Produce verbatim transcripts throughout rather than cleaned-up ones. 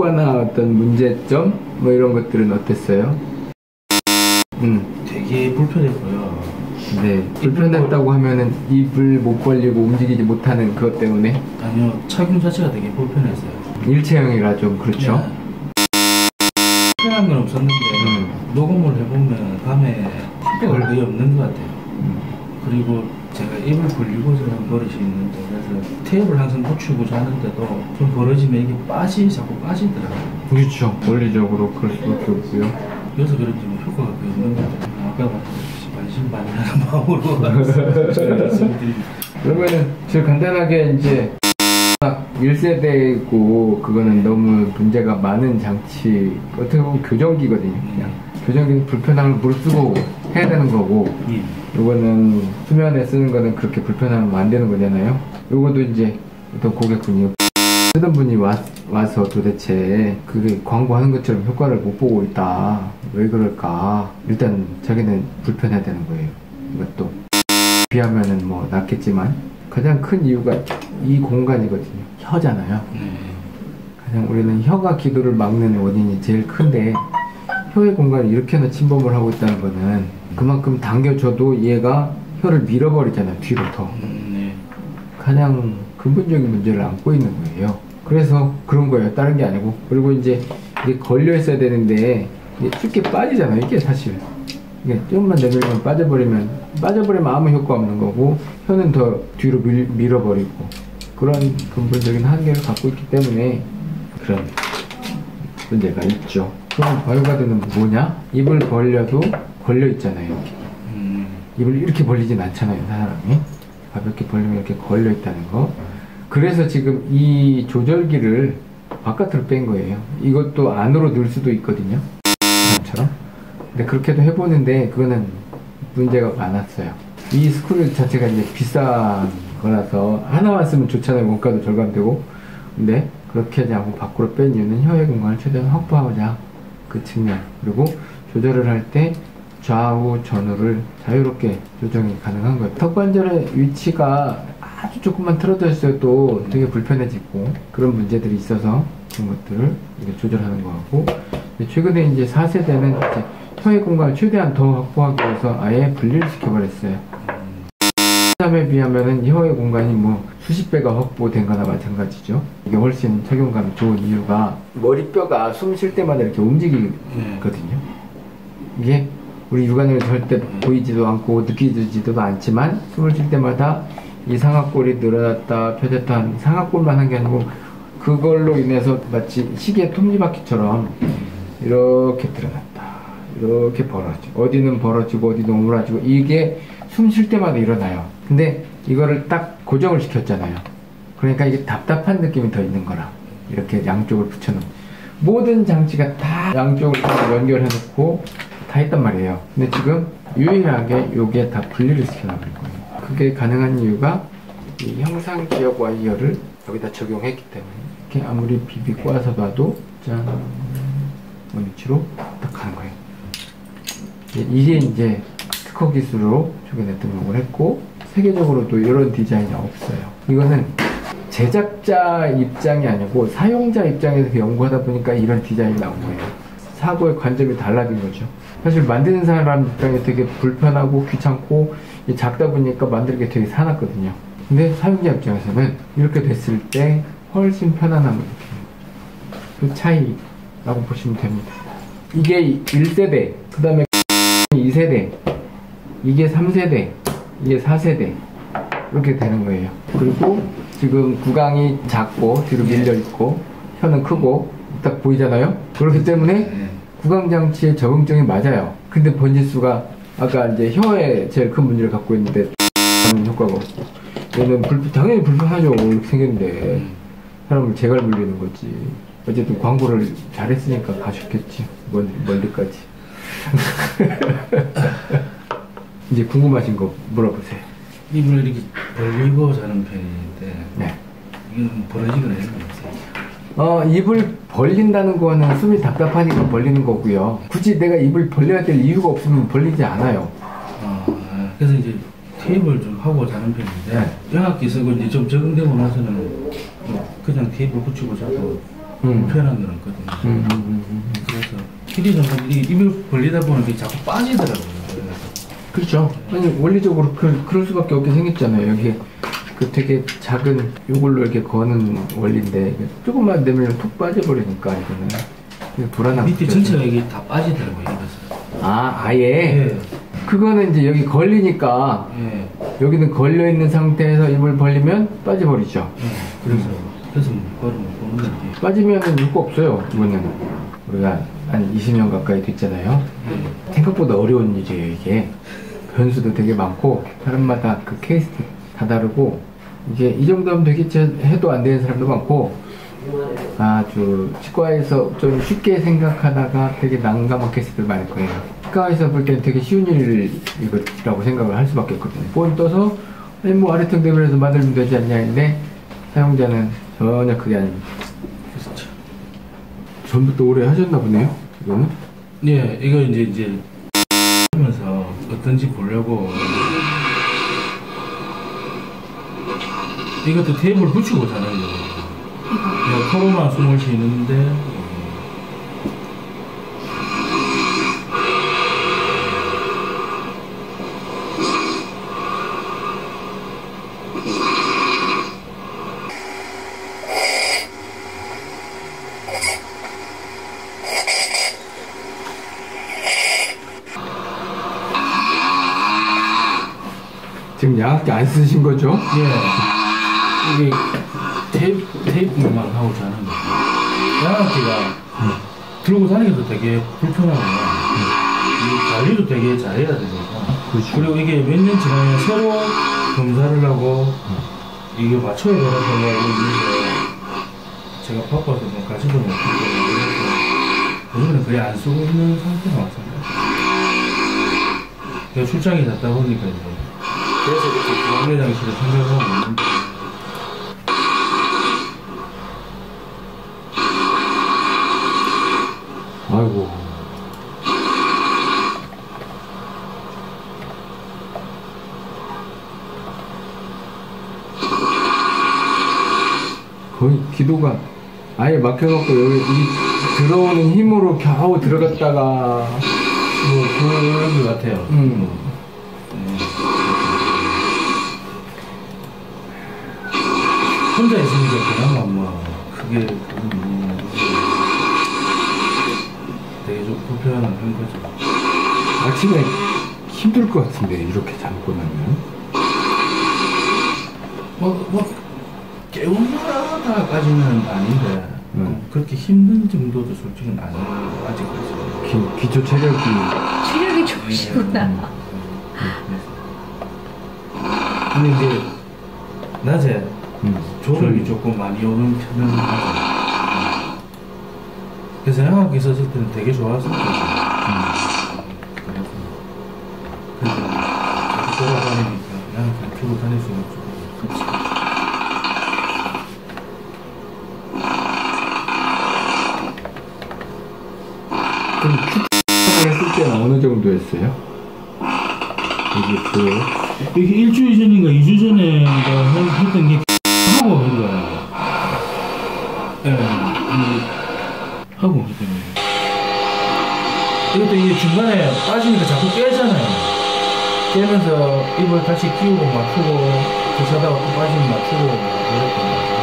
효과나 어떤 문제점 뭐 이런 것들은 어땠어요? 음. 되게 불편했고요. 네, 불편했다고 하면은 입을 못 벌리고 움직이지 못하는 그것 때문에? 아니요, 착용 자체가 되게 불편했어요. 일체형이라 좀 그렇죠? 네. 편한 건 없었는데 음. 녹음을 해보면 밤에 할 거의 없는 것 같아요. 음. 그리고 제가 입을 벌리고 자는 버릇이 있는데 그래서 테이프를 항상 붙이고 자는데도 좀 벌어지면 이게 빠지 자꾸 빠지더라고요. 그렇죠. 원리적으로 그럴 수밖에 없고요. 그래서 그런지 뭐 효과가 거의 없는 것 같아요. 아까 반신반의하는 마음으로 말씀드립니다. 그러면은 제일 간단하게 이제 일 세대고 그거는 너무 문제가 많은 장치, 어떻게 보면 교정기거든요. 그냥 교정기는 불편함을 무릅쓰고 해야 되는 거고, 예. 요거는 수면에 쓰는 거는 그렇게 불편하면 안 되는 거잖아요. 요것도 이제 어떤 고객분이 쓰던 분이 와, 와서 도대체 그게 광고하는 것처럼 효과를 못 보고 있다, 왜 그럴까. 일단 자기는 불편해야 되는 거예요. 이것도 비하면은 뭐 낫겠지만 가장 큰 이유가 이 공간이거든요. 혀잖아요. 네. 가장 우리는 혀가 기도를 막는 원인이 제일 큰데, 혀의 공간이 이렇게나 침범을 하고 있다는 거는 그만큼 당겨줘도 얘가 혀를 밀어버리잖아요. 뒤로 더. 네. 가장 근본적인 문제를 안고 있는 거예요. 그래서 그런 거예요. 다른 게 아니고. 그리고 이제 이게 걸려 있어야 되는데 이게 쉽게 빠지잖아요. 이게 사실. 이게 조금만 내밀면 빠져버리면 빠져버리면 아무 효과 없는 거고, 혀는 더 뒤로 밀, 밀어버리고, 그런 근본적인 한계를 갖고 있기 때문에 그런 문제가 있죠. 그럼 바이오가드는 뭐냐? 입을 벌려도 걸려 있잖아요. 이렇게. 음. 입을 이렇게 벌리진 않잖아요, 사람이. 가볍게 벌리면 이렇게 걸려 있다는 거. 그래서 지금 이 조절기를 바깥으로 뺀 거예요. 이것도 안으로 넣을 수도 있거든요, 사람처럼. 근데 그렇게도 해보는데 그거는 문제가 많았어요. 이 스크류 자체가 이제 비싼 거라서 하나만 쓰면 좋잖아요. 원가도 절감되고. 근데 그렇게 하지 않고 밖으로 뺀 이유는 혀의 공간을 최대한 확보하고자, 그 측면. 그리고 조절을 할 때 좌우 전후를 자유롭게 조정이 가능한 거예요. 턱관절의 위치가 아주 조금만 틀어져 있어도 되게 불편해지고 그런 문제들이 있어서 그런 것들을 이렇게 조절하는 거고, 최근에 이제 사 세대는 이제 혀의 공간을 최대한 더 확보하기 위해서 아예 분리를 시켜버렸어요. 삼에 비하면은 혀의 공간이 뭐 수십 배가 확보된 거나 마찬가지죠. 이게 훨씬 착용감이 좋은 이유가 머리뼈가 숨 쉴 때마다 이렇게 움직이거든요. 이게 우리 육안으로 절대 보이지도 않고 느끼지도 않지만 숨을 쉴 때마다 이 상악골이 늘어났다 펴졌다 하는, 상악골만 한 게 아니고 그걸로 인해서 마치 시계 톱니바퀴처럼 이렇게 드러났다, 이렇게 벌어지고, 어디는 벌어지고 어디는 오므라지고, 이게 숨 쉴 때마다 일어나요. 근데 이거를 딱 고정을 시켰잖아요. 그러니까 이게 답답한 느낌이 더 있는 거라. 이렇게 양쪽을 붙여놓은 모든 장치가 다 양쪽을 연결해 놓고 다 했단 말이에요. 근데 지금 유일하게 요게 다 분리를 시켜놔버린 거예요. 그게 가능한 이유가 이 형상 기억 와이어를 여기다 적용했기 때문에. 이렇게 아무리 비비 꼬아서 봐도 짠, 원위치로 딱 가는 거예요. 이게 이제 특허 기술로 최근에 등록을 했고, 세계적으로도 이런 디자인이 없어요. 이거는 제작자 입장이 아니고 사용자 입장에서 연구하다 보니까 이런 디자인이 나온 거예요. 사고의 관점이 달라진 거죠. 사실 만드는 사람 입장에 되게 불편하고 귀찮고 작다 보니까 만들기 되게 사납거든요. 근데 사용자 입장에서는 이렇게 됐을 때 훨씬 편안함을 느끼는 거죠. 그 차이라고 보시면 됩니다. 이게 일 세대, 그 다음에 이 세대, 이게 삼 세대, 이게 사 세대 이렇게 되는 거예요. 그리고 지금 구강이 작고 뒤로 밀려 있고 혀는 크고 딱 보이잖아요. 그렇기 때문에 구강장치의 적응증이 맞아요. 근데 번지수가 아까 이제 혀에 제일 큰 문제를 갖고 있는데 하는 효과가 없고, 얘는 불, 당연히 불편하죠. 이렇게 생겼는데 사람을 제갈 물리는 거지. 어쨌든 광고를 잘했으니까 가셨겠지, 멀, 멀리까지. 이제 궁금하신 거 물어보세요. 입을 이렇게 벌리고 자는 편인데, 네. 이건 벌어지거나 이런 거 없어요? 어, 입을 벌린다는 거는 숨이 답답하니까 벌리는 거고요. 굳이 내가 입을 벌려야 될 이유가 없으면 벌리지 않아요. 어, 그래서 이제 테이프를 좀 하고 자는 편인데, 네. 영악 기석은 이제 좀 적응되고 나서는 그냥 테이프 붙이고 자도 음. 불편한 건 없거든요. 음, 음, 음. 그래서 길이는 이 입을 벌리다 보면 이게 자꾸 빠지더라고요. 그래서. 그렇죠. 아니 원리적으로 그, 그럴 수밖에 없게 생겼잖아요. 여기 그 되게 작은 요걸로 이렇게 거는 원리인데 조금만 내면 툭 빠져버리니까 이거는 이거 불안한. 밑에 전체가 이게 다 빠지더라고요. 입에서. 아 아예. 예. 그거는 이제 여기 걸리니까 예. 여기는 걸려 있는 상태에서 입을 벌리면 빠져버리죠. 예. 그래서 그래서 그거를 못 보는 건지. 빠지면은 효과 없어요. 이거는 우리가 한 이십 년 가까이 됐잖아요. 예. 생각보다 어려운 일이에요 이게. 변수도 되게 많고 사람마다 그 케이스 다 다르고 이게 이 정도 하면 되겠지 해도 안 되는 사람도 많고 아주 치과에서 좀 쉽게 생각하다가 되게 난감한 케이스들 많을 거예요. 치과에서 볼 때는 되게 쉬운 일이라고 생각을 할 수밖에 없거든요. 본 떠서 아니 뭐 아래턱 대변에서 만들면 되지 않냐 했는데 사용자는 전혀 그게 아닙니다. 그렇죠. 전부터 오래 하셨나 보네요 이거는? 예, 이거 이제 이제 하면서 어떤지 보려고 이것도 테이프를 붙이고 자는 거예요. 내가 코로나 숨을 쉬는데 지금 양압기 안 쓰신 거죠? 예, 이게 테이프, 테이프만 하고 자는 거예요. 양압기가 음. 들고 다니기도 되게 불편하고 음. 관리도 되게 잘해야 되니까. 그렇죠. 그리고 이게 몇 년 지나면 새로 검사를 하고 음. 이게 맞춰야 되는 생각이 있는데 제가 바빠서 좀 가지도 못하고 요즘에는 거의 안 쓰고 있는 상태가 마찬가지예요. 제가 출장이 갔다 보니까 이제 그래서 이렇게 중앙내 장치를 생각하고 있는데 아이고 거의 기도가 아예 막혀갖고 여기 이 들어오는 힘으로 겨우 들어갔다가 뭐 그런 것 같아요. 음. 음. 혼자 있으니까 그나마 뭐 그게 음, 되게 좀 불편한 거죠. 아침에 힘들 것 같은데 이렇게 잠고 나면 뭐, 뭐 깨우마다까지는 아닌데 음. 그렇게 힘든 정도도 솔직히 아니에요. 아직까지. 기, 기초 체력이 체력이 좋으시구나. 음. 근데 이제 낮에 음. 졸음이 조금 많이 오는 편은 하죠. 그래서 양압기 썼을 때는 되게 좋았었거든요. 음. 그래서 근데 자꾸 돌아다니니까 양압기 들고 다닐 수가 없고. 그럼 큐를 쓸 때는 어느 정도였어요? 이게 그 이게 일주일 전인가 이주 전에 했던 게 하고 한 거예요. 예, 네, 하고 했던 거예요. 이것도 이게 중간에 빠지니까 자꾸 깨잖아요. 깨면서 입을 다시 끼우고 맞추고 그 자다가 또 빠지면 맞추고 이랬던 거예요.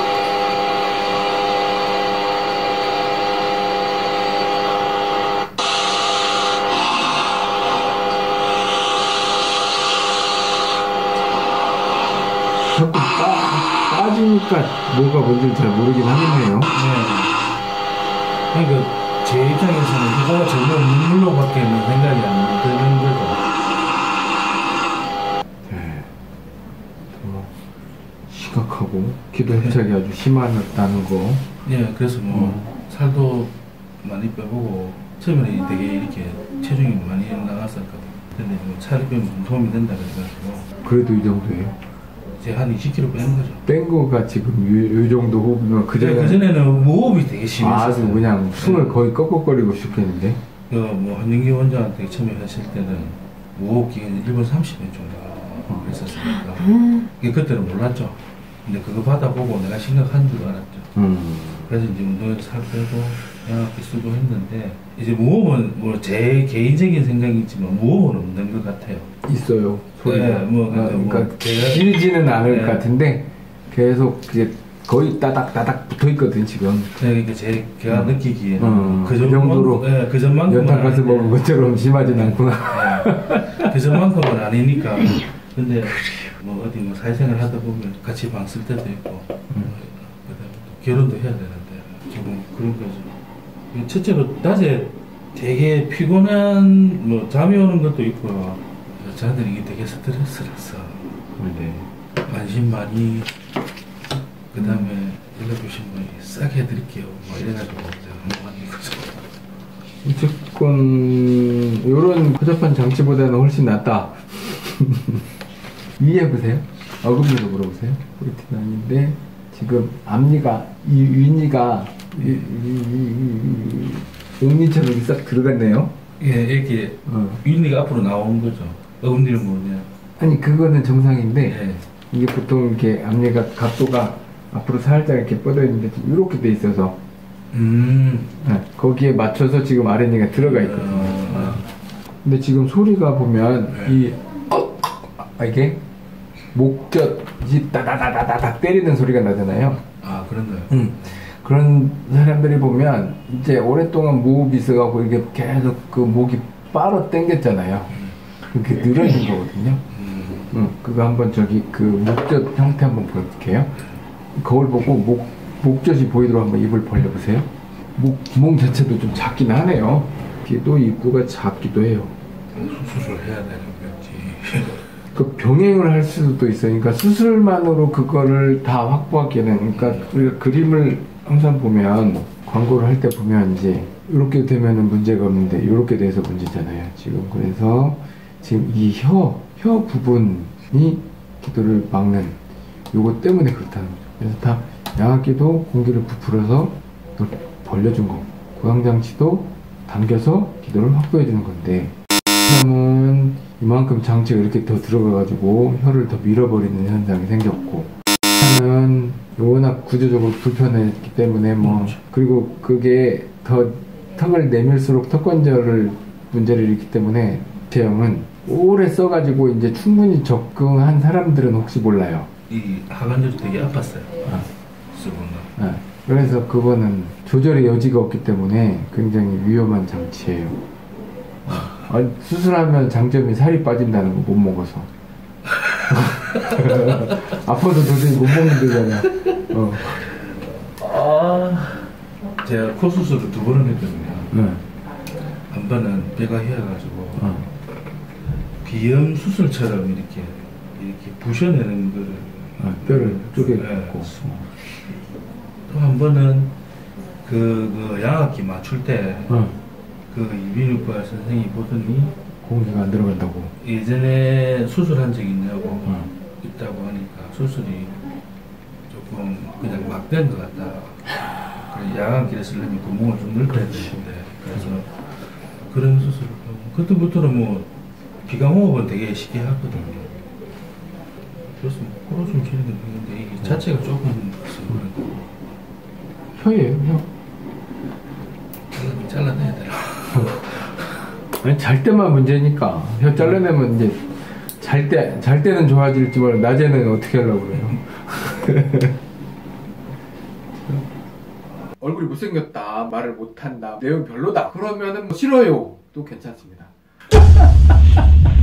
자꾸 빠, 빠지니까 뭐가 뭔지 잘 모르긴 하겠네요. 네. 그러니까 제 입장에서는 그거가 전혀 눈물로밖에는 생각이 안 드는 거죠. 네. 어, 심각하고 기도 협착이 아주 심하다는 거. 네, 그래서 뭐 음. 살도 많이 빼보고 처음에는 되게 이렇게 체중이 많이 나갔었거든요. 근데 뭐 살이 빼면 좀 도움이 된다 그래가지고 그래도 이 정도예요. 이제 한 이십 킬로그램 빼는 거죠. 뺀 거가 지금 요, 요 정도 호흡이면 그 네, 전에 그 전에는 무호흡이 되게 심했었어요. 아주 그냥 숨을 네. 거의 꺽꺽거리고 싶겠는데. 그뭐 한영기 원장한테 처음에 했을 때는 무호흡 기간이 일 분 삼십 분 정도 했었으니까 음. 그때는 몰랐죠. 근데 그거 받아보고 내가 심각한 줄 알았죠. 음. 그래서 이제 운동에서 살 빼고 양압기 쓰고 했는데 이제 무호흡은 뭐 제 개인적인 생각이지만 무호흡은 없는 것 같아요. 있어요. 소리가. 네, 뭐, 아, 뭐 그러니까 제가- 길지는 않을 네. 것 같은데 계속 이제 거의 따닥따닥 붙어 있거든 지금. 그러니까 제 제가 음. 느끼기에는 음, 그 그 정도로 정도로 네, 그 전만큼은 연탄 가스 아닌데. 먹은 것처럼 심하진 않구나. 네, 그 전만큼은 아니니까. 근데 뭐 어디 뭐 사회생활 하다 보면 같이 방 쓸 때도 있고 음. 그다음에 또 결혼도 해야 되는데 지금 그런 거죠. 첫째로 낮에 되게 피곤한 뭐 잠이 오는 것도 있고요. 여자들이 이게 되게 스트레스라서 네. 관심 많이 그 다음에 연락 주신 분이 싸게 해드릴게요 뭐 이래가지고 제가 한번 거죠. 어쨌건 요런 허접한 장치보다는 훨씬 낫다. 이해해보세요. 어금니로 물어보세요. 포인트는 아닌데 지금 앞니가 이 윗니가 이, 이, 이, 이, 옥니처럼 이렇게 싹 들어갔네요. 예, 이렇게 어. 윗니가 앞으로 나온 거죠. 어금니는 뭐냐? 아니 그거는 정상인데 예. 이게 보통 이렇게 앞니가 각도가 앞으로 살짝 이렇게 뻗어 있는데 지금 이렇게 돼 있어서 음. 네, 거기에 맞춰서 지금 아랫니가 들어가 있거든요. 어. 근데 지금 소리가 보면 네. 이 어, 아, 이게 목젖이 따다다다다닥 때리는 소리가 나잖아요. 아 그런가요? 음. 그런 사람들이 보면 이제 오랫동안 무호흡이 있어가고 이게 계속 그 목이 빨아 당겼잖아요. 그게 늘어진 거거든요. 음. 음, 그거 한번 저기 그 목젖 형태 한번 보여줄게요. 거울 보고 목, 목젖이 보이도록 한번 입을 벌려보세요. 목 구멍 자체도 좀 작긴 하네요. 귀도 입구가 작기도 해요. 수술을 해야 되는 건지. 그 병행을 할 수도 있어요. 그러니까 수술만으로 그거를 다 확보하기에는, 그러니까 우리가 그림을 항상 보면 광고를 할 때 보면 이제 이렇게 되면은 문제가 없는데 이렇게 돼서 문제잖아요. 지금 그래서 지금 이 혀, 혀 부분이 기도를 막는 요거 때문에 그렇다는 거죠. 그래서 다 양압기도 공기를 부풀어서 이걸 벌려준 거, 고양장치도 당겨서 기도를 확보해 주는 건데, 사람은 이만큼 장치가 이렇게 더 들어가가지고 혀를 더 밀어버리는 현상이 생겼고, 하면 워낙 구조적으로 불편했기 때문에 뭐, 그리고 그게 더 턱을 내밀수록 턱관절을 문제를 일으키기 때문에 제형은 오래 써가지고 이제 충분히 적응한 사람들은 혹시 몰라요. 이 하관절이 되게 아팠어요. 아. 쓰고는. 네. 그래서 그거는 조절의 여지가 없기 때문에 굉장히 위험한 장치예요. 아, 수술하면 장점이 살이 빠진다는 거, 못 먹어서. 아파도 도저히 못 먹는다잖아. 어. 아, 제가 코 수술을 두 번을 했거든요. 네. 한 번은 배가 휘어가지고 어. 비염 수술처럼 이렇게 이렇게 부셔내는 거를 아, 뼈를 쪼개고. 네. 또 한 번은 그, 그 양압기 맞출 때 어. 그 이비인후과 선생님이 보더니 공기가 안 들어간다고. 예전에 수술한 적 있냐고 어. 있다고 하니까 수술이 조금 그냥 막 된 것 같다. 그래서 양압기를 쓰려면 구멍을 좀 넓혀야 되는데, 그래서 그런 수술을 하고 그때부터는 뭐 비강호흡은 되게 쉽게 하거든요. 그래서 뭐 코로 좀 기는 게 있는데 이게 자체가 조금 그런 혀예요, 혀. 거 잘라내야 되나? 아니, 잘 때만 문제니까. 혀 잘라내면 이제 잘 때, 잘 때는 좋아질지 몰라. 낮에는 어떻게 하려고 그래요? 얼굴이 못생겼다, 말을 못한다, 내용 별로다, 그러면은 뭐 싫어요 또 괜찮습니다.